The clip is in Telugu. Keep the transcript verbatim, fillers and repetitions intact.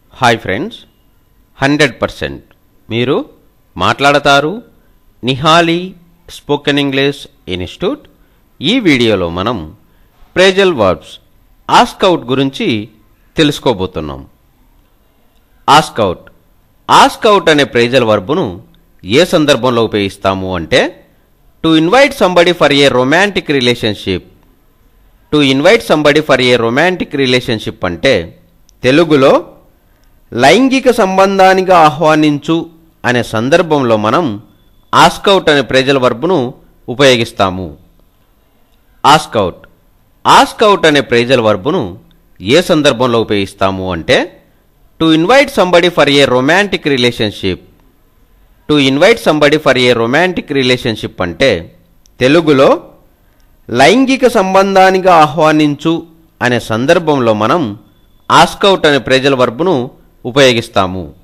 హాయ్ ఫ్రెండ్స్, హండ్రెడ్ పర్సెంట్ మీరు మాట్లాడతారు నిహాలి స్పోకెన్ ఇంగ్లీష్ ఇన్స్టిట్యూట్. ఈ వీడియోలో మనం ప్రేజల్ వర్బ్స్ ఆస్క్ అవుట్ గురించి తెలుసుకోబోతున్నాం. ఆస్క్ అవుట్ ఆస్క్ అవుట్ అనే ప్రేజల్ వర్బ్ను ఏ సందర్భంలో ఉపయోగిస్తాము అంటే to invite somebody for a romantic relationship. To invite somebody for a romantic relationship అంటే తెలుగులో లైంగిక సంబంధానికి ఆహ్వానించు అనే సందర్భంలో మనం ఆస్క్ అవుట్ అనే ప్రేజల్ వర్బ్ను ఉపయోగిస్తాము. ఆస్క్ అవుట్ ఆస్క్ అవుట్ అనే ప్రేజల్ వర్బ్ను ఏ సందర్భంలో ఉపయోగిస్తాము అంటే to invite somebody for a romantic relationship. To invite somebody for a romantic relationship అంటే తెలుగులో లైంగిక సంబంధానికి ఆహ్వానించు అనే సందర్భంలో మనం ఆస్క్ అవుట్ అనే ప్రేజల్ వర్బ్ను ఉపయోగిస్తాము.